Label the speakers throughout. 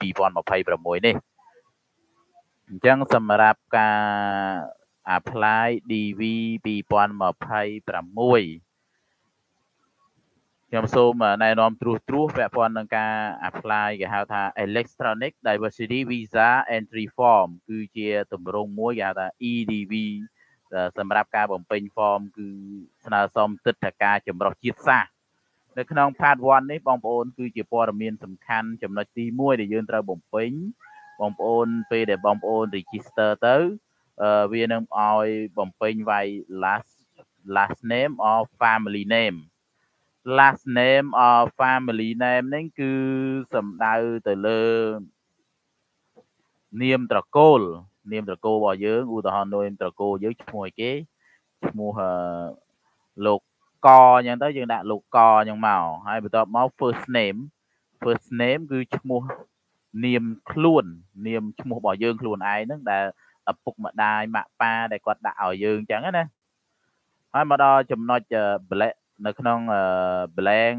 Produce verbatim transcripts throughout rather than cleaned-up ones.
Speaker 1: ពីរពាន់ម្ភៃប្រាំមួយនេះអញ្ចឹងសម្រាប់ការ apply ឌី វី ពីរពាន់ម្ភៃប្រាំមួយខ្ញុំសូមណែនាំត្រួសត្រាសពាក់ព័ន្ធនឹងការ apply គេហៅថា Electronic Diversity Visa Entry Form គឺជាទម្រង់មួយគេហៅថា អ៊ី ឌី វី សម្រាប់ការបំពេញ form គឺស្នើសុំទិដ្ឋាការចម្រុះជាតិសាសន៍នៅក្នុង part one នេះបងប្អូនគឺជាព័ត៌មានសំខាន់ចំណុចទីមួយដែលយើងត្រូវបំពេញបងប្អូនពេលដែលបងប្អូន register ទៅវានឹងឲ្យបំពេញវាយ last last name or family name last name or family name នេះគឺសំដៅទៅលើនាមត្រកូលនាមត្រកូលរបស់យើងឧទាហរណ៍នាមត្រកូលយើងឈ្មោះអីគេឈ្មោះលោកកអញ្ចឹងទៅយើងដាក់លោកកអញ្ចឹងមកហើយបន្ទាប់មក first name first name គឺឈ្មោះនាមខ្លួននាមឈ្មោះរបស់យើងខ្លួនឯងហ្នឹងដែលឪពុកម្ដាយម៉ាក់ប៉ាដែលគាត់ដាក់ឲ្យយើងអញ្ចឹងណាហើយមកដល់ចំណុច black នៅក្នុង blank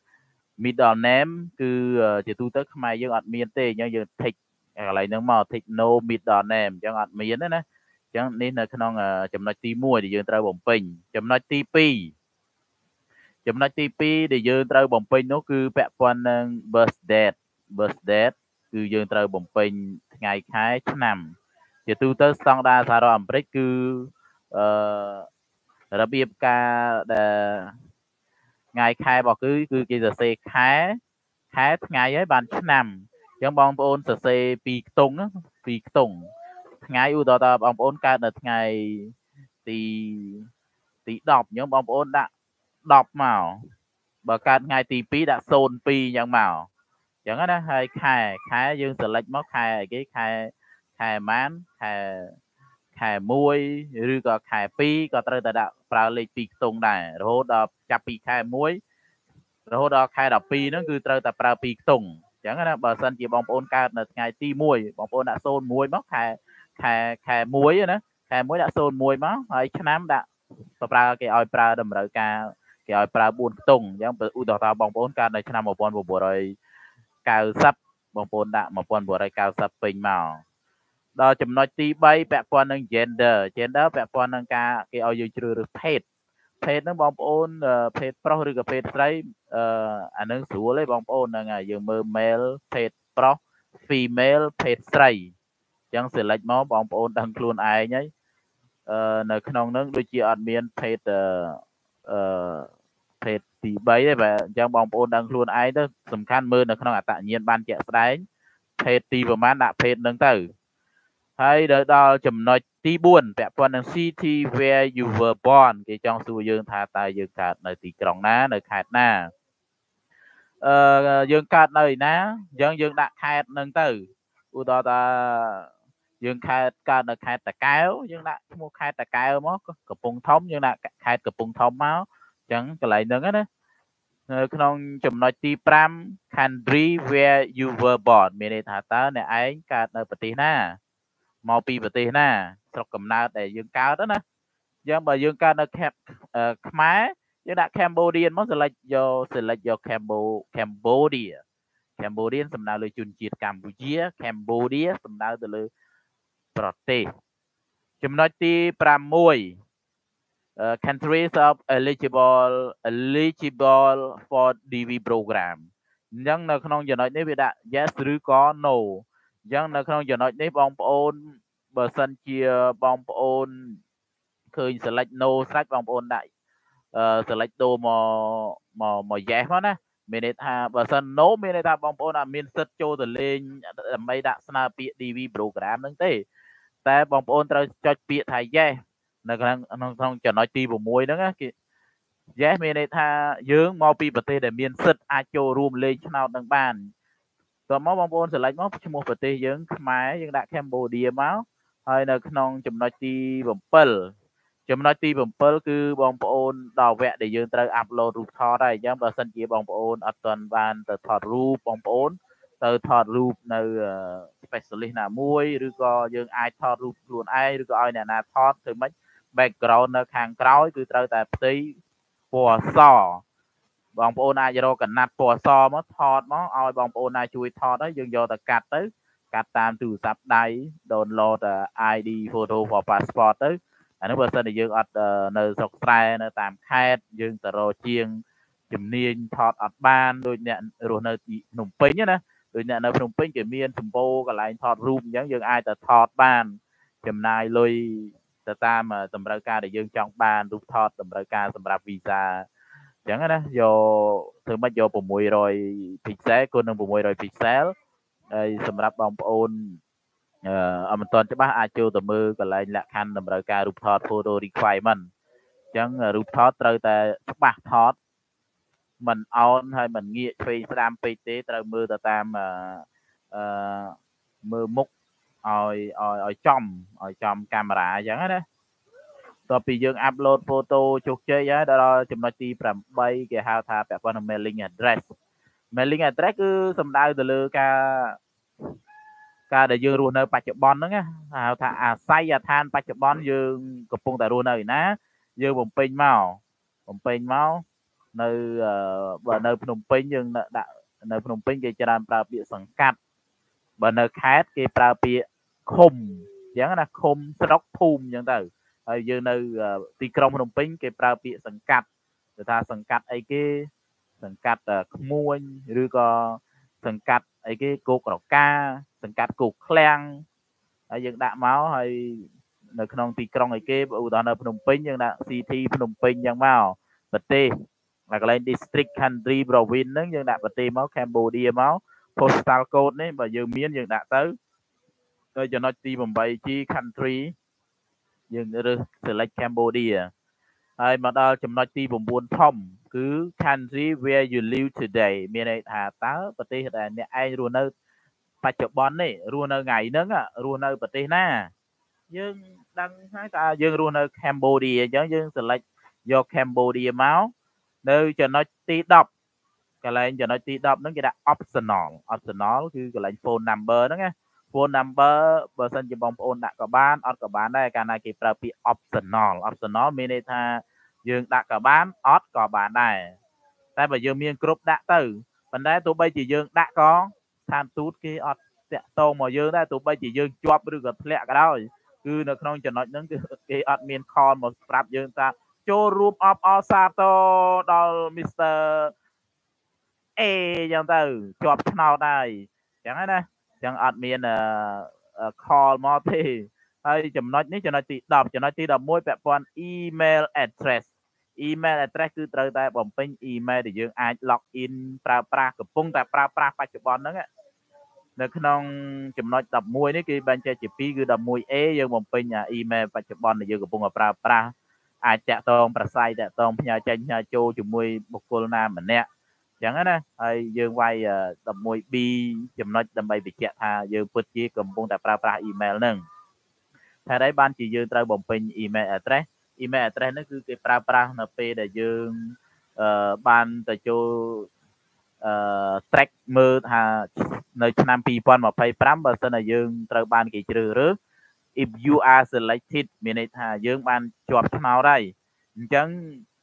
Speaker 1: middle name គឺជាទូទៅខ្មែរយើងអត់មានទេអញ្ចឹងយើង tick កន្លែងហ្នឹងមក tick no middle name អញ្ចឹងអត់មានទេណាអញ្ចឹងនេះនៅក្នុងចំណុចទីមួយដែលយើងត្រូវបំពេញចំណុចទីពីរចំណុចទីពីរដែលយើងត្រូវបំពេញនោះគឺពាក់ព័ន្ធនឹង birth date birth date គឺយើងត្រូវបំពេញថ្ងៃខែឆ្នាំជាទូទៅស្តង់ដារសហរដ្ឋអាមេរិកគឺអឺរបៀបការដែលថ្ងៃខែរបស់គឺគឺគេសរសេរខែខែថ្ងៃហើយបានឆ្នាំអញ្ចឹងបងប្អូនសរសេរពីរខ្ទង់ពីរខ្ទង់ថ្ងៃឧទាហរណ៍ថាបងប្អូនកើតនៅថ្ងៃទីទីដប់អញ្ចឹងបងប្អូនដាក់ដប់មកបើកើតថ្ងៃទីពីរដាក់ศูนย์ពីរអញ្ចឹងមកអញ្ចឹងណាហើយខែខែយើង select មកខែអីគេខែខែម៉ានខែខែមួយឬក៏ខែពីរក៏ត្រូវតែដាក់ប្រើលេខពីរខ្ទង់ដែររហូតដល់ចាប់ពីខែមួយរហូតដល់ខែដប់ពីរហ្នឹងគឺត្រូវតែប្រើពីរខ្ទង់អញ្ចឹងណាបើសិនជាបងប្អូនកើតនៅថ្ងៃទីមួយបងប្អូនដាក់ศูนย์មួយមកខែខែខែមួយណាខែមួយដាក់ศูนย์មួយមកហើយឆ្នាំដាក់ប្រើគេឲ្យប្រើតម្រូវការគេឲ្យប្រើបួនខ្ទង់អញ្ចឹងឧទាហរណ៍ថាបងប្អូនកើតនៅឆ្នាំmột nghìn chín trăm chín mươiបងប្អូនដាក់một nghìn chín trăm chín mươiពេញមកដល់ចំណុចទីបីពាក់ព័ន្ធនឹង gender gender ពាក់ព័ន្ធនឹងការគេឲ្យយើងជ្រើសរើសភេទភេទហ្នឹងបងប្អូនភេទប្រុសឬក៏ភេទស្រីអឺអានឹងស្រួលទេបងប្អូនហ្នឹងហើយយើងមើល male ភេទប្រុស female ភេទស្រីអញ្ចឹង select មកបងប្អូនដឹងខ្លួនឯងហើយអឺនៅក្នុងហ្នឹងដូចជាអត់មានភេទអឺភេទទីបីទេបាទអញ្ចឹងបងប្អូនដឹងខ្លួនឯងទៅសំខាន់មើលនៅក្នុងអត្តញ្ញាណបានជាក់ស្ដែងភេទទីប្រមាណដាក់ភេទហ្នឹងទៅហើយដល់ចំណុចទីបួនពាក់ព័ន្ធនឹង city where you were born គេចង់សួរយើងថាតើយើងកើតនៅទីក្រុងណានៅខេត្តណាអឺយើងកើតនៅឯណាអញ្ចឹងយើងដាក់ខេត្តហ្នឹងទៅឧទាហរណ៍ថាយើងខេត្តកើតនៅខេត្តតាកែវយើងដាក់ឈ្មោះខេត្តតាកែវមកកំពង់ធំយើងដាក់ខេត្តកំពង់ធំមកអញ្ចឹងកន្លែងហ្នឹងណានៅក្នុងចំណុចទីប្រាំ country where you were born មានន័យថាតើអ្នកឯងកើតនៅប្រទេសណាមកពីប្រទេសណាស្រុកកំណើតដែលយើងកើតណាអញ្ចឹងបើយើងកើតនៅខ្មែរយើងដាក់ Cambodian មក select យក select យក Cambodia Cambodian សំដៅលើជនជាតិកម្ពុជា Cambodia សំដៅទៅលើប្រទេសចំណុចទីប្រាំមួយ countries of eligible eligible for ឌី វី program អញ្ចឹងនៅក្នុងចំណុចនេះវាដាក់ yes ឬក៏ no អញ្ចឹងនៅក្នុងចំណុចនេះបងប្អូនបើសិនជាបងប្អូនឃើញ select no ស្រេចបងប្អូនដាក់ select ដូរមកមកមក yes មកណាមានន័យថាបើសិន no មានន័យថាបងប្អូនអត់មានសិទ្ធចូលទៅលេងដើម្បីដាក់ស្នើពាក្យ ឌី វី program ហ្នឹងទេតែបងប្អូនត្រូវចុចពាក្យថា yes នៅក្នុងក្នុងចំណុចទី6ហ្នឹងគេ yes មានន័យថាយើងមកពីប្រទេសដែលមានសិទ្ធអាចចូលរួមលេងឆ្នោតនឹងបានតោះមកបងប្អូន select មកឈ្មោះប្រទេសយើងខ្មែរយើងដាក់ Cambodia មកហើយនៅក្នុងចំណុចទី7ចំណុចទី7គឺបងប្អូនដល់វគ្គដែលយើងត្រូវ upload រូបថតហើយអញ្ចឹងបើសិនជាបងប្អូនអត់ទាន់បានទៅថតរូបបងប្អូនទៅថតរូបនៅ specialist ណាមួយឬក៏យើងអាចថតរូបខ្លួនឯងឬក៏ឲ្យអ្នកណាថតធ្វើម៉េច background នៅខាងក្រោយគឺត្រូវតែផ្ទៃពណ៌សបងប្អូនអាចរកកណាត់ពណ៌សមកថតមកឲ្យបងប្អូនណាជួយថតហើយយើងយកទៅកាត់ទៅកាត់តាមទូរស័ព្ទដៃ download ไอ ดี photo for passport ទៅអានោះបើសិនជាយើងអត់នៅស្រុកស្រែនៅតាមខេត្តយើងទៅរកជាងជំនាញថតអត់បានដូចអ្នករស់នៅទីភ្នំពេញណាដូចអ្នកនៅភ្នំពេញគេមានសម្បូរកន្លែងថតរូបអញ្ចឹងយើងអាចទៅថតបានចំណាយលុយទៅតាមតម្រូវការដែលយើងចង់បានរូបថតតម្រូវការសម្រាប់វីសាអញ្ចឹងណាយកធ្វើម៉េចយក600 pixel គុណនឹង600 pixel ហើយសម្រាប់បងប្អូនអឺមិនទាន់ច្បាស់អាចចូលទៅមើលកន្លែងលក្ខខណ្ឌតម្រូវការរូបថត photo requirement អញ្ចឹងរូបថតត្រូវតែច្បាស់ថតមិនអោនហើយមិនងាកឆ្វេងស្ដាំពេកទេត្រូវមើលទៅតាមអឺមើលមុខឲ្យឲ្យឲ្យចំឲ្យចំកាមេរ៉ាអញ្ចឹងណាតទៅពីយើងអាប់ឡូតហ្វូតូជោគជ័យហើយដល់ចំណុចទី8គេហៅថាពាក់ព័ន្ធនឹង mailing address mailing address គឺសំដៅទៅលើការការដែលយើងរស់នៅបច្ចុប្បន្នហ្នឹងហៅថាអាស័យដ្ឋានបច្ចុប្បន្នយើងកំពុងតែរស់នៅឯណាយើងបំពេញមកបំពេញមកនៅបើនៅភ្នំពេញយើងដាក់នៅភ្នំពេញគេច្រើនប្រើពាក្យសង្កាត់បើនៅខេត្តគេប្រើពាក្យឃុំអញ្ចឹងណាឃុំស្រុកភូមិអញ្ចឹងទៅហើយយើងនៅទីក្រុងភ្នំពេញគេប្រើពាក្យសង្កាត់គេថាសង្កាត់អីគេសង្កាត់ក្មួយឬក៏សង្កាត់អីគេគោករកាសង្កាត់គោកឃ្លាំងហើយយើងដាក់មកហើយនៅក្នុងទីក្រុងអីគេឧទាហរណ៍នៅភ្នំពេញយើងដាក់ City ភ្នំពេញអញ្ចឹងមកប្រទេសតែកន្លែង district country province ហ្នឹងយើងដាក់ប្រទេសមក Cambodia មក postal code នេះបើយើងមានយើងដាក់ទៅទៅចំណុចទី 8G country យើងរើស select Cambodia ហើយមកដល់ចំណុចទី9ធំគឺ country where you live today មានន័យថាតើប្រទេសដែលអ្នកឯងរស់នៅបច្ចុប្បន្ននេះរស់នៅថ្ងៃហ្នឹងរស់នៅប្រទេសណាយើងដឹងហើយតើយើងរស់នៅ Cambodia អញ្ចឹងយើង select យក Cambodia មកនៅចំណុចទី10កន្លែងចំណុចទី10ហ្នឹងគេដាក់ optional optional គឺកន្លែង phone number ហ្នឹងណា phone number បើសិនជាបងប្អូនដាក់ក៏បានអត់ក៏បានដែរកាលណាគេប្រើពាក្យ optional optional មានន័យថាយើងដាក់ក៏បានអត់ក៏បានដែរតែបើយើងមានគ្រប់ដាក់ទៅប៉ុន្តែទោះបីជាយើងដាក់ក៏ស្ថានទូតគេអត់តាក់ទងមកយើងដែរទោះបីជាយើងជាប់ឬក៏ធ្លាក់ក៏ដោយគឺនៅក្នុងចំណុចហ្នឹងគឺគេអត់មាន call មកប្រាប់យើងថាចូលរួមអបអរសាទរដល់ Mr. A អញ្ចឹងទៅជាប់ឆ្នោតហើយអញ្ចឹងណាអញ្ចឹងអត់មាន call មកទេហើយចំណុចនេះចំណុចទី10ចំណុចទី11ពាក់ព័ន្ធ email address email address គឺត្រូវតែបំពេញ email ដែលយើងអាច log in ប្រើប្រាស់កំពុងតែប្រើប្រាស់បច្ចុប្បន្នហ្នឹងនៅក្នុងចំណុច11នេះគេបែងចែកជាពីរគឺ 11A យើងបំពេញ email បច្ចុប្បន្នដែលយើងកំពុងតែប្រើប្រាស់អាចតាក់ទងប្រស័យតាក់ទងផ្ញើចេញផ្ញើចូលជាមួយបុគ្គលណាម្នាក់អញ្ចឹងណាហើយយើងវាយ 11B ចំណុចដើម្បីបញ្ជាក់ថាយើងពិតជាកំពុងតែប្រើប្រាស់ email ហ្នឹងតែដែរបានជាយើងត្រូវបំពេញ email address email address ហ្នឹងគឺគេប្រើប្រាស់នៅពេលដែលយើងអឺបានទៅចូលអឺ track មើលថានៅឆ្នាំ2025បើសិនជាយើងត្រូវបានគេជ្រើសរើស if you are selected មានន័យថាយើងបានជាប់ឆ្នោតហើយអញ្ចឹង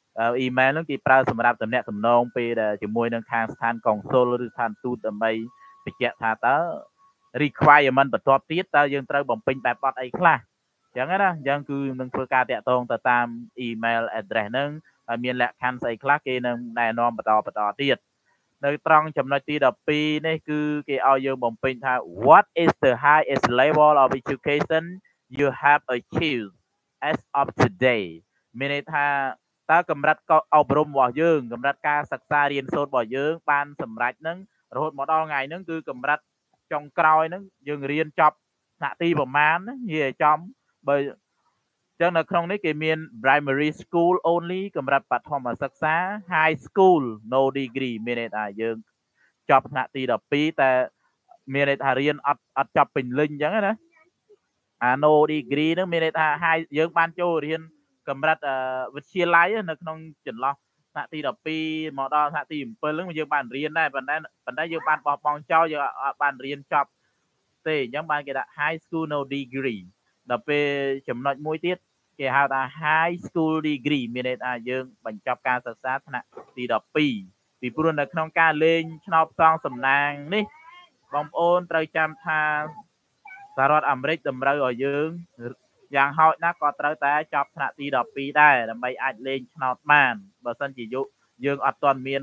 Speaker 1: email ហ្នឹងគេប្រើសម្រាប់តំណាក់តំណងពេលដែលជាមួយនឹងខាងស្ថានកុងស៊ុលឬស្ថានទូតដើម្បីបញ្ជាក់ថាតើ requirement បន្ទាប់ទៀតតើយើងត្រូវបំពេញបែបបទអីខ្លះអញ្ចឹងណាអញ្ចឹងគឺនឹងធ្វើការតាក់ទងទៅតាម email address ហ្នឹងហើយមានលក្ខខណ្ឌស្អីខ្លះគេនឹងណែនាំបន្តបន្តទៀតនៅត្រង់ចំណុចទី12នេះគឺគេឲ្យយើងបំពេញថា what is the highest level of education you have achieved as of today មានន័យថាតើកម្រិតអប់រំរបស់យើងកម្រិតការសិក្សារៀនសូត្ររបស់យើងបានសម្រេចនឹងរហូតមកដល់ថ្ងៃហ្នឹងគឺកម្រិតចុងក្រោយហ្នឹងយើងរៀនចប់ថ្នាក់ទីប្រមាណនិយាយឲ្យចំបើអញ្ចឹងនៅក្នុងនេះគេមាន primary school only កម្រិតបឋមសិក្សា high school no degree មានន័យថាយើងចប់ថ្នាក់ទី12តែមានន័យថារៀនអត់អត់ចប់ពេញលេញអញ្ចឹងណាអា no degree ហ្នឹងមានន័យថា high យើងបានចូលរៀនកម្រិតវិទ្យាល័យនៅក្នុងចន្លោះថ្នាក់ទី12មកដល់ថ្នាក់ទី7ហ្នឹងយើងបានរៀនដែរប៉ុន្តែប៉ុន្តែយើងបានបោះបង់ចោលយើងអត់បានរៀនចប់ទេអញ្ចឹងបានគេដាក់ high school no degree ដល់ពេលចំណុចមួយទៀតគេហៅថា high school degree មានន័យថាយើងបញ្ចប់ការសិក្សាថ្នាក់ទី12 ពីព្រោះនៅក្នុងការលេងឆ្នោតផ្សងសំណាងនេះបងប្អូនត្រូវចាំថាសហរដ្ឋអាមេរិកតម្រូវឲ្យយើងយ៉ាងហោចណាស់ក៏ត្រូវតែចប់ថ្នាក់ទីដប់ពីរដែរដើម្បីអាចលេងឆ្នោតបានបើសិនជាយុយើងអត់ទាន់មាន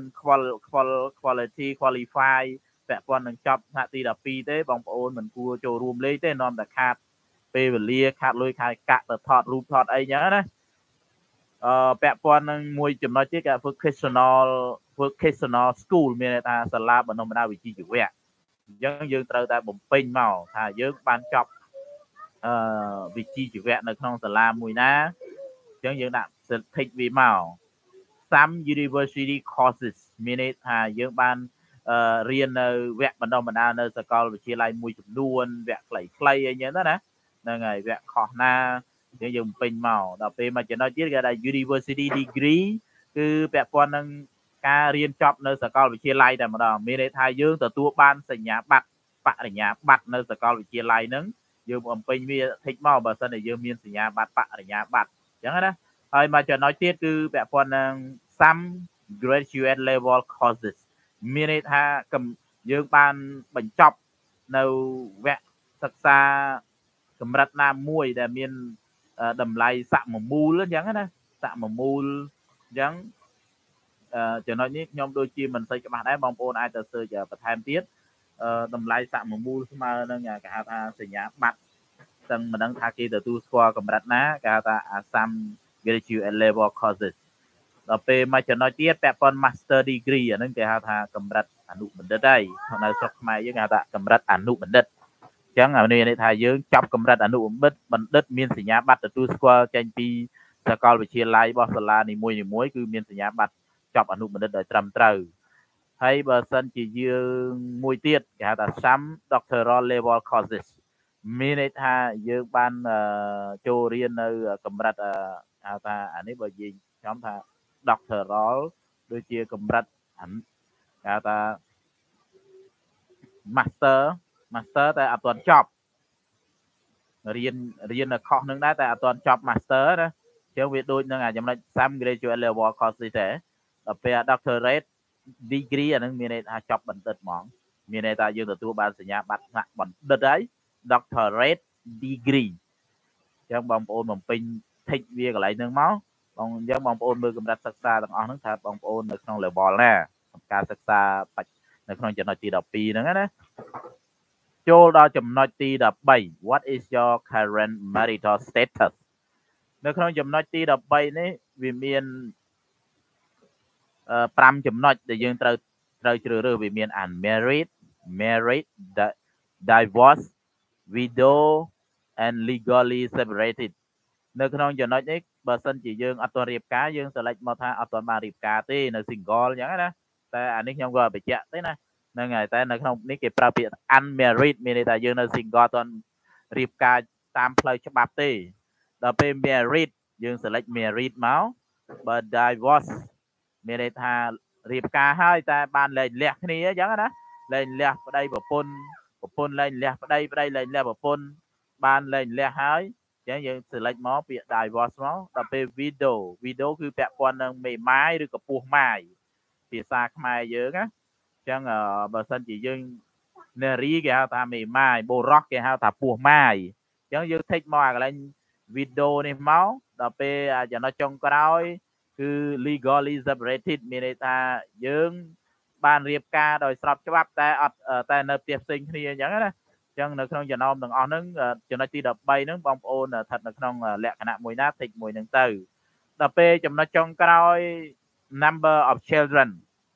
Speaker 1: quality qualify ពាក់ព័ន្ធនឹងចប់ថ្នាក់ទីដប់ពីរទេបងប្អូនមិនគួរចូលរួមលេងទេនាំតែខាតពេលវេលាខាតលុយខាតកាក់ទៅថតរូបថតអីចឹងណាអឺពាក់ព័ន្ធនឹងមួយចំណុចទៀតគេ vocational vocational school មានន័យថាសាលាបណ្ដុះបណ្ដាលវិជ្ជាជីវៈអញ្ចឹងយើងត្រូវតែបំពេញមកថាយើងបានចប់អឺវិជ្ជាជីវៈនៅក្នុងសាលាមួយណាអញ្ចឹងយើងដាក់ certificate វាមក some university courses មានន័យថាយើងបានអឺរៀននៅវគ្គបណ្ដុះបណ្ដាលនៅសាកលវិទ្យាល័យមួយចំនួនវគ្គខ្លីៗអីចឹងទៅណាហ្នឹងហើយវគ្គខុសណាយើងយើងពេញមកដល់ពេលមកចំណុចទៀតគេថា university degree គឺពាក់ព័ន្ធនឹងការរៀនចប់នៅសាកលវិទ្យាល័យតែម្ដងមានន័យថាយើងទទួលបានសញ្ញាបត្របរិញ្ញាបត្រនៅសាកលវិទ្យាល័យហ្នឹងយើងបំពេញវាតិចមកបើសិនជាយើងមានសញ្ញាបត្របរិញ្ញាបត្រអញ្ចឹងណាហើយមកចំណុចទៀតគឺពាក់ព័ន្ធនឹង some graduate level courses មានន័យថាយើងបានបញ្ចប់នៅវគ្គសិក្សាកម្រិតណាមួយដែលមានតម្លៃសមមូលអញ្ចឹងណាសមមូលអញ្ចឹងចំណុចនេះខ្ញុំដូចជាមិនសូវច្បាស់ដែរបងប្អូនអាចទៅ search បន្ថែមទៀតតម្លៃសមមូលស្មើនឹងគេហៅថាសញ្ញាបត្រទាំងមិនដឹងថាគេទទួលស្គាល់កម្រិតណាគេហៅថា Assam Graduate Level Courses ដល់ពេលមកចំណុចទៀតពាក់ព័ន្ធ Master Degree អាហ្នឹងគេហៅថាកម្រិតអនុបណ្ឌិតហើយនៅស្រុកខ្មែរយើងគេហៅថាកម្រិតអនុបណ្ឌិតអញ្ចឹងអានេះន័យថាយើងចាប់កម្រិតអនុបណ្ឌិតបណ្ឌិតមានសញ្ញាបត្រទទួលស្គាល់ចេញពីសាកលវិទ្យាល័យរបស់សាលានីមួយៗគឺមានសញ្ញាបត្រចប់អនុបណ្ឌិតដោយត្រឹមត្រូវហើយបើសិនជាយើងមួយទៀតគេហៅថា some doctoral level courses មានន័យថាយើងបានចូលរៀននៅកម្រិតហៅថាអានេះបើនិយាយខ្ញុំថា doctoral ដូចជាកម្រិតគេហៅថា master master តែអត់ទាន់ចប់រៀនរៀននៅខុសនឹងដែរតែអត់ទាន់ចប់ master ណាអញ្ចឹងវាដូចនឹងចំណុច some graduate level courses ដែរដល់ពេល doctorate degree អានឹងមានន័យថាចប់បណ្ឌិតហ្មងមានន័យថាយើងទទួលបានសញ្ញាបត្រថ្នាក់បណ្ឌិតហើយ doctorate degree អញ្ចឹងបងប្អូនបំពេញ tick វាកន្លែងហ្នឹងមកបងអញ្ចឹងបងប្អូនមើលកម្រិតសិក្សាទាំងអស់ហ្នឹងថាបងប្អូននៅក្នុង level ណាការសិក្សានៅក្នុងចំណុចទីដប់ពីរហ្នឹងណាចូលដល់ចំណុចទីដប់បី what is your current marital status នៅក្នុងចំណុចទីដប់បីនេះវាមានប្រាំចំណុចដែលយើងត្រូវត្រូវជ្រើសរើសវាមាន unmarried married divorce widow and legally separated នៅក្នុងចំណុចនេះបើសិនជាយើងអត់ទាន់រៀបការយើង select មកថាអត់ទាន់បានរៀបការទេនៅ single អញ្ចឹងណាតែអានេះខ្ញុំក៏បញ្ជាក់ទេណាហ្នឹងហើយតែនៅក្នុងនេះគេប្រើពាក្យ unmarried មានន័យថាយើងនៅ single អត់ទាន់រៀបការតាមផ្លូវច្បាប់ទេដល់ពេល married យើង select married មកបើ divorce មានន័យថារៀបការហើយតែបានលែងលះគ្នាអញ្ចឹងណាលែងលះប្តីប្រពន្ធប្រពន្ធលែងលះប្តីប្តីលែងលះប្រពន្ធបានលែងលះហើយអញ្ចឹងយើង select មកពាក្យ divorce មកដល់ពេល widow widow គឺពាក់ព័ន្ធនឹងមេម៉ាយឬក៏ពោះម៉ាយភាសាខ្មែរយើងណាអញ្ចឹងបើសិនជាយើងនារីគេហៅថាមេម៉ាយបុរសគេហៅថាពោះម៉ាយអញ្ចឹងយើង take មកអាកន្លែង widow នេះមកដល់ពេលចំណុចចុងក្រោយគឺ legally separated មានន័យថាយើងបានរៀបការដោយស្របច្បាប់តែអត់តែនៅផ្ទះផ្សេងគ្នាអញ្ចឹងណាអញ្ចឹងនៅក្នុងចំណោមទាំងអស់ហ្នឹងចំណុចទីដប់បីហ្នឹងបងប្អូនស្ថិតនៅក្នុងលក្ខណៈមួយណាតិចមួយហ្នឹងទៅដល់ពេលចំណុចចុងក្រោយ number of children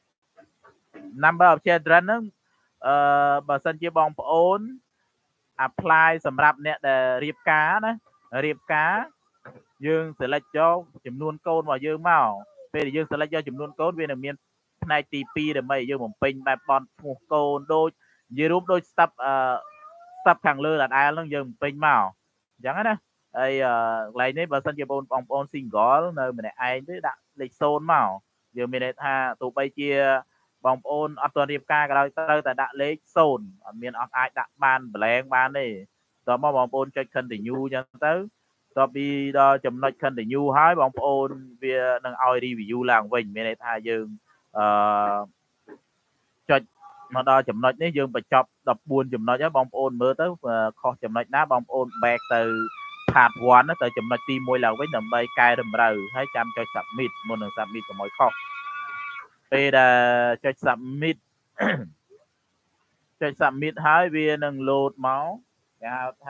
Speaker 1: number of children ហ្នឹងអឺបើសិនជាបងប្អូន apply សម្រាប់អ្នកដែលរៀបការណារៀបការយើង select យកចំនួនកូនរបស់យើងមកពេលដែលយើង select យកចំនួនកូនវានឹងមានផ្នែកទីពីរដើម្បីយើងបំពេញបែបបន់ឈ្មោះកូនដូចនិយាយរួមដូចស្តាប់អឺស្តាប់ខាងលើដដែលហ្នឹងយើងបំពេញមកអញ្ចឹងណាហើយកន្លែងនេះបើសិនជាបងប្អូន single នៅម្នាក់ឯងទេដាក់លេខศูนย์មកយើងមានន័យថាទោះបីជាបងប្អូនអត់ទាន់រៀបការក៏ដោយត្រូវតែដាក់លេខศูนย์អត់មានអត់អាចដាក់បាន blank បានទេតោះមកបងប្អូនចុច continue អញ្ចឹងទៅតទៅពីដល់ចំណុច continue ហើយបងប្អូនវានឹងឲ្យ review ឡើងវិញមានន័យថាយើងអឺចុចមកដល់ចំណុចនេះយើងបញ្ចប់ដប់បួនចំណុចហើយបងប្អូនមើលទៅខុសចំណុចណាបងប្អូន back ទៅ part one ទៅចំណុចទីមួយឡើងវិញដើម្បីកែតម្រូវហើយចាំចុច submit មុននឹង submit កុំឲ្យខុសពេលដែលចុច submit ចុច submit ហើយវានឹង load មកគេហៅថា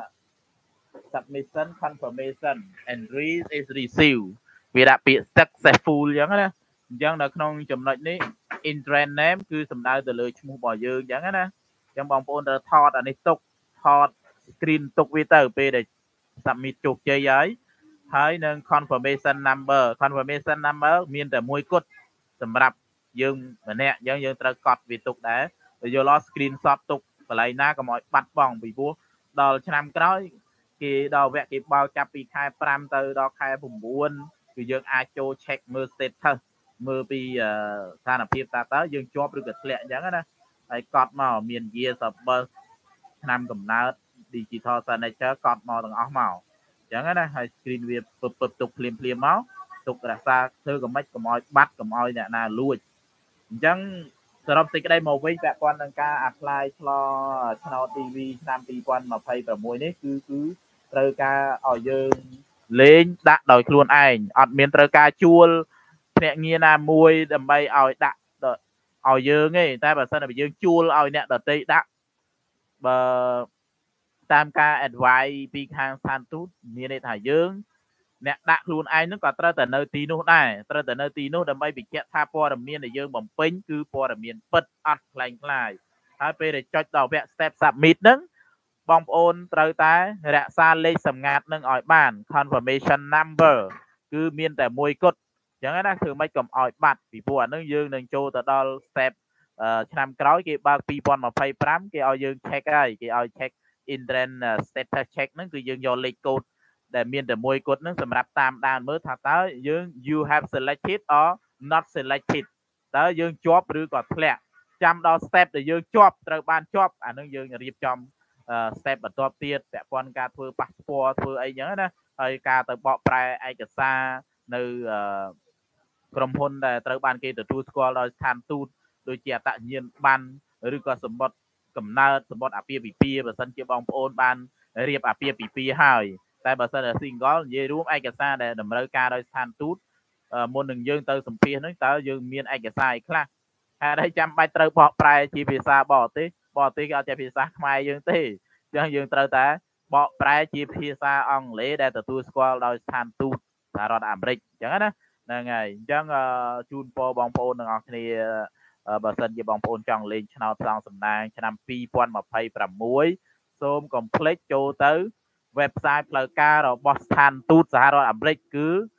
Speaker 1: submission confirmation entry is received វាដាក់ពាក្យ successful អញ្ចឹងណាអញ្ចឹងនៅក្នុងចំណុចនេះ internet name គឺសំដៅទៅលើឈ្មោះរបស់យើងអញ្ចឹងណាអញ្ចឹងបងប្អូនត្រូវថតអានេះទុកថត screen ទុកវាទៅពេលដែល submit ជោគជ័យហើយហើយនឹង confirmation number confirmation number មានតែមួយគត់សម្រាប់យើងម្នាក់អញ្ចឹងយើងត្រូវកត់វាទុកដែរទៅយកឡ screenshot ទុកកន្លែងណាកុំឲ្យបាត់បង់ពីព្រោះដល់ឆ្នាំក្រោយគេដល់វគ្គគេបើកចាប់ពីខែប្រាំទៅដល់ខែ៩គឺយើងអាចចូល check មើល status មើលពីស្ថានភាពតើតើយើងជាប់ឬក៏ធ្លាក់អញ្ចឹងណាហើយកត់មកមាន year of birth ឆ្នាំកំណើត digital signature កត់មកទាំងអស់មកអញ្ចឹងណាហើយ screen វាពឹបពឹបទុកភ្លាមភ្លាមមកទុករក្សាធ្វើកុំមិនកុំឲ្យបាត់កុំឲ្យអ្នកណាលួចអញ្ចឹងសរុបសេចក្តីមកវិញពាក់ព័ន្ធនឹងការ apply ឆ្លឆ្នោត ទី វី ឆ្នាំពីរពាន់ម្ភៃប្រាំមួយនេះគឺគឺត្រូវការឲ្យយើងលេងដាក់ដោយខ្លួនឯងអត់មានត្រូវការជួលភ្នាក់ងារណាមួយដើម្បីឲ្យដាក់ឲ្យយើងទេតែបើសិនតែយើងជួលឲ្យអ្នកដទៃដាក់បើតាមការ advice ពីខាងស្ថានទូតមានន័យថាយើងអ្នកដាក់ខ្លួនឯងហ្នឹងក៏ត្រូវតែនៅទីនោះដែរត្រូវតែនៅទីនោះដើម្បីបញ្ជាក់ថាព័ត៌មានដែលយើងបំពេញគឺព័ត៌មានពិតអត់ខ្លែងខ្លាយហើយពេលដែលចុចដល់វគ្គ step submit ហ្នឹងបងប្អូនត្រូវតែរក្សាលេខសម្ងាត់នឹងឲ្យបាន confirmation number គឺមានតែមួយគត់អញ្ចឹងណាធ្វើម៉េចកុំឲ្យបាត់ពីព្រោះអានឹងយើងនឹងចូលទៅដល់ step ឆ្នាំក្រោយគេបើកពីរពាន់ម្ភៃប្រាំគេឲ្យយើង check ហើយគេឲ្យ check internet status check ហ្នឹងគឺយើងយកលេខកូដដែលមានតែមួយគត់ហ្នឹងសម្រាប់តាមដានមើលថាតើយើង you have selected or not selected តើយើងជាប់ឬក៏ធ្លាក់ចាំដល់ step ដែលយើងជាប់ត្រូវបានជាប់អានឹងយើងរៀបចំ step បន្ទាប់ទៀតពាក់ព័ន្ធការធ្វើ passport ធ្វើអីចឹងណាហើយការទៅបកប្រែឯកសារនៅក្រុមហ៊ុនដែលត្រូវបានគេទទួលស្គាល់ដោយស្ថានទូតដូចជាអត្តសញ្ញាណប័ណ្ណឬក៏សម្បត្តិកំណើតសម្បត្តិអាពាហ៍ពិពាហ៍បើសិនជាបងប្អូនបានរៀបអាពាហ៍ពិពាហ៍ហើយតែបើសិនជា single និយាយរួមឯកសារដែលតម្រូវការដោយស្ថានទូតមុននឹងយើងទៅសម្ភាសហ្នឹងតើយើងមានឯកសារអីខ្លះហេតុអីចាំបាច់ត្រូវបកប្រែជាភាសាបរទេសបរទេសគេអត់ចេះភាសាខ្មែរយើងទេអញ្ចឹងយើងត្រូវតែបកប្រែជាភាសាអង់គ្លេសដែលទទួលស្គាល់ដោយស្ថានទូតសហរដ្ឋអាមេរិកអញ្ចឹងណាហ្នឹងហើយអញ្ចឹងជូនពរបងប្អូនទាំងអស់គ្នាបើសិនជាបងប្អូនចង់លេងឆ្នោតផ្សងសំណាងឆ្នាំពីរពាន់ម្ភៃប្រាំមួយសូមកុំភ្លេចចូលទៅ website ផ្លូវការរបស់ស្ថានទូតសហរដ្ឋអាមេរិកគឺ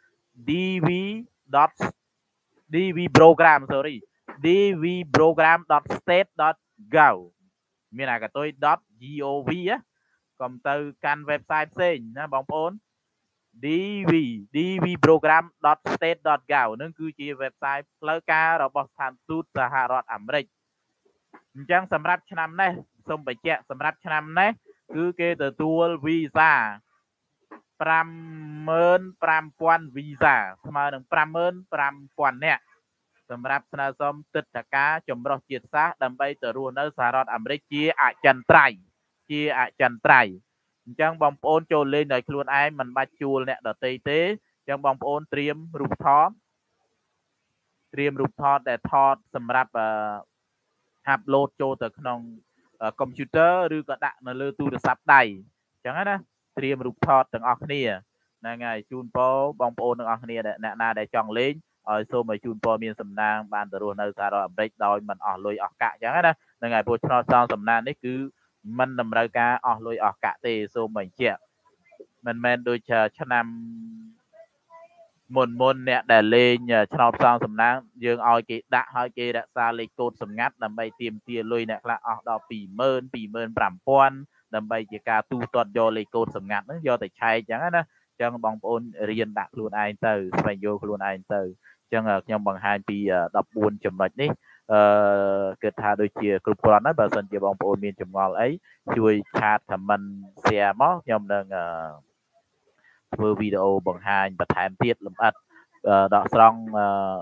Speaker 1: dv.dvprogram sorry dvprogram.state.gov មានអាកតុយ .gov កុំទៅកាន់ website ផ្សេងណាបងប្អូន dv dvprogram.state.gov នឹងគឺជា website ផ្លូវការរបស់ស្ថានទូតសហរដ្ឋអាមេរិកអញ្ចឹងសម្រាប់ឆ្នាំនេះសូមបញ្ជាក់សម្រាប់ឆ្នាំនេះគឺគេទទួលវីសាប្រាំម៉ឺនប្រាំពាន់វីសាស្មើនឹងប្រាំម៉ឺនប្រាំពាន់នាក់សម្រាប់ស្នើសុំទិដ្ឋាការចម្រុះជាតិសាសន៍ដើម្បីទៅរស់នៅសហរដ្ឋអាមេរិកជាអចិន្ត្រៃយ៍ជាអចិន្ត្រៃយ៍អញ្ចឹងបងប្អូនចូលលេងដោយខ្លួនឯងមិនបាច់ជួលអ្នកដទៃទេអញ្ចឹងបងប្អូនត្រៀមរូបថតត្រៀមរូបថតដែលថតសម្រាប់អាប់ឡូតចូលទៅក្នុងកុំព្យូទ័រឬក៏ដាក់នៅលើទូរស័ព្ទដៃអញ្ចឹងណាត្រៀមរូបថតទាំងអស់គ្នាហ្នឹងហើយជូនពរបងប្អូនទាំងអស់គ្នាអ្នកណាដែលចង់លេងឲ្យសូមឲ្យជូនពរមានសំណាងបានទៅរស់នៅសហរដ្ឋអាមេរិកដោយមិនអស់លុយអស់កាក់អញ្ចឹងណាហ្នឹងហើយពួកឆ្នោតសងសំណាងនេះគឺមិនតម្រូវការអស់លុយអស់កាក់ទេសូមបញ្ជាក់មិនមែនដូចឆ្នាំមុនមុនអ្នកដែលលេងឆ្នោតផ្សងសំណាងយើងឲ្យគេដាក់ឲ្យគេរក្សាលេខកូដសម្ងាត់ដើម្បីទាមទារលុយអ្នកខ្លះអស់ដល់ពីរម៉ឺន ពីរម៉ឺនប្រាំពាន់ដើម្បីជាការទូទាត់យកលេខកូដសម្ងាត់ហ្នឹងយកទៅឆែកអញ្ចឹងណាអញ្ចឹងបងប្អូនរៀនដាក់ខ្លួនឯងទៅស្វែងយល់ខ្លួនឯងទៅអញ្ចឹងខ្ញុំបង្ហាញពីដប់បួនចំណុចនេះអឺគិតថាដូចជាគ្រប់គ្រាន់ហើយបើសិនជាបងប្អូនមានចម្ងល់អីជួយឆាត comment share មកខ្ញុំនឹងធ្វើវីដេអូបង្ហាញបន្ថែមទៀតលម្អិតដកស្រង់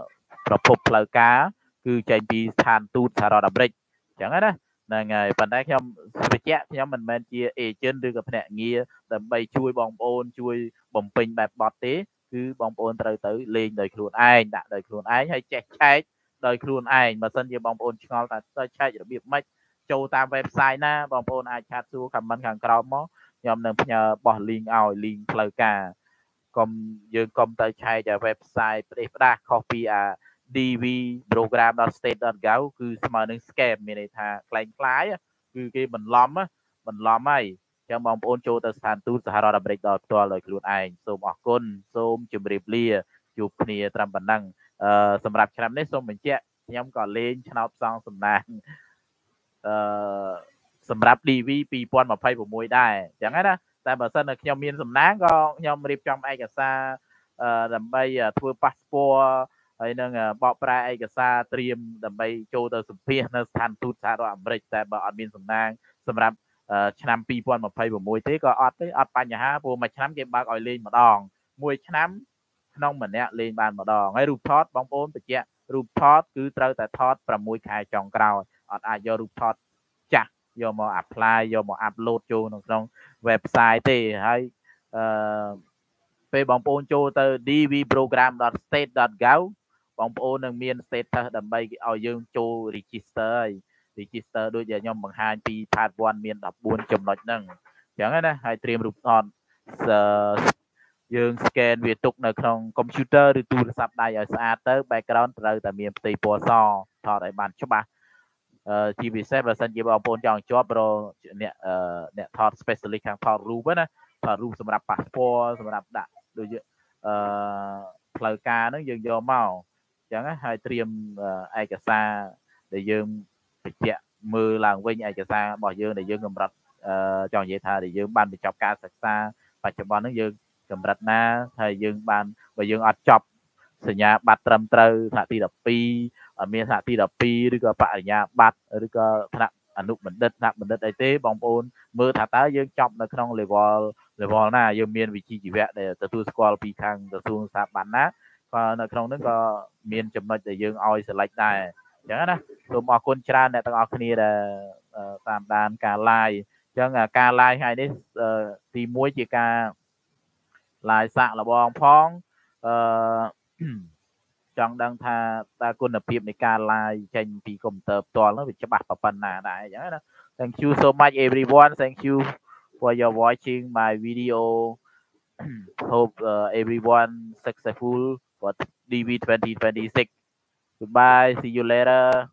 Speaker 1: ប្រភពផ្លូវការគឺចេញពីស្ថានទូតសហរដ្ឋអាមេរិកអញ្ចឹងណាហ្នឹងហើយប៉ុន្តែខ្ញុំបញ្ជាក់ខ្ញុំមិនមែនជា agent ឬក៏ភ្នាក់ងារដើម្បីជួយបងប្អូនជួយបំពេញបែបបទទេគឺបងប្អូនត្រូវទៅលេងដោយខ្លួនឯងដាក់ដោយខ្លួនឯងហើយចេះឆែកដោយខ្លួនឯងបើសិនជាបងប្អូនឆ្ងល់ថាទៅឆែករបៀបម៉េចចូលតាម website ណាបងប្អូនអាចឆាតសួរ comment ខាងក្រោមមកខ្ញុំនឹងផ្ញើបោះ link ឲ្យ link ផ្លូវការកុំយើងកុំទៅឆែក website ផ្ដេសផ្ដាសខុសពីអា d v program dot state dot gov គឺស្មើនឹង scam មានន័យថាខ្លែងខ្លាយគឺគេបន្លំបន្លំហើយអញ្ចឹងបងប្អូនចូលទៅស្ថានទូតសហរដ្ឋអាមេរិកដោយផ្ទាល់ដោយខ្លួនឯងសូមអរគុណសូមជម្រាបលាជួបគ្នាត្រឹមប៉ុណ្ណឹងអឺសម្រាប់ឆ្នាំនេះសូមបញ្ជាក់ខ្ញុំក៏លេងឆ្នោតផ្សងសំណាងអឺសម្រាប់ D V ពីរពាន់ម្ភៃប្រាំមួយដែរអញ្ចឹងណាតែបើសិនតែខ្ញុំមានសំណាងក៏ខ្ញុំរៀបចំឯកសារដើម្បីធ្វើប៉ាសពតហើយនឹងបកប្រែឯកសារត្រៀមដើម្បីចូលទៅសម្ភាសនៅស្ថានទូតសហរដ្ឋអាមេរិកតែបើអត់មានសំណាងសម្រាប់ឆ្នាំពីរពាន់ម្ភៃប្រាំមួយទេក៏អត់ទេអត់បញ្ហាព្រោះមួយឆ្នាំគេបើកឲ្យលេងម្ដងមួយឆ្នាំក្នុងម្នាក់លេងបានម្ដងហើយរូបថតបងប្អូនបញ្ជាក់រូបថតគឺត្រូវតែថតប្រាំមួយខែចុងក្រោយអត់អាចយករូបថតចាស់យកមក apply យកមក upload ចូលក្នុង website ទេហើយអឺពេលបងប្អូនចូលទៅ d v program dot state dot gov បងប្អូននឹងមាន status ដើម្បីឲ្យយើងចូល register ហើយ register ដូចដែលខ្ញុំបង្ហាញពី part one មានដប់បួនចំណុចហ្នឹងអញ្ចឹងណាហើយត្រៀមរូបថតយើង scan វាទុកនៅក្នុង computer ឬទូរស័ព្ទដៃឲ្យស្អាតទៅ background ត្រូវតែមានផ្ទៃពណ៌សថតឲ្យបានច្បាស់អឺជាពិសេសបើសិនជាបងប្អូនចង់ជាប់រអ្នកអ្នកថត specialist ខាងថតរូបណាថតរូបសម្រាប់ passport សម្រាប់ដាក់ដូចអឺផ្លូវការហ្នឹងយើងយកមកអញ្ចឹងហើយត្រៀមឯកសារដែលយើងបញ្ជាក់មើលឡើងវិញឯកសាររបស់យើងដែលយើងកម្រិតអឺចង់និយាយថាដែលយើងបានបញ្ចប់ការសិក្សាបច្ចុប្បន្នហ្នឹងយើងកម្រិតណាហើយយើងបានបើយើងអត់ចប់សញ្ញាបត្រត្រឹមត្រូវថ្នាក់ទីដប់ពីរអត់មានថ្នាក់ទីដប់ពីរឬក៏បរិញ្ញាបត្រឬក៏ថ្នាក់អនុបណ្ឌិតថ្នាក់បណ្ឌិតអីទេបងប្អូនមើលថាតើយើងចប់នៅក្នុង level level ណាយើងមានវិជ្ជាជីវៈដែលទទួលស្គាល់ពីខាងក្រសួងស្ថាប័នណាក៏នៅក្នុងនោះក៏មានចំណុចដែលយើងឲ្យ select ដែរអញ្ចឹងណាសូមអរគុណច្រើនអ្នកទាំងអស់គ្នាដែលតាមដានការ live អញ្ចឹងការ live ថ្ងៃនេះទីមួយជាការ live សាក់លបងផងអឺចង់ដឹងថាតើគុណភាពនៃការ live ចេញពីកុំព្យូទ័រផ្ទាល់នោះវាច្បាស់ប៉ុណ្ណាដែរអញ្ចឹងណា Thank you so much everyone thank you for your watching my video hope uh, everyone successful for D V twenty twenty-six goodbye see you later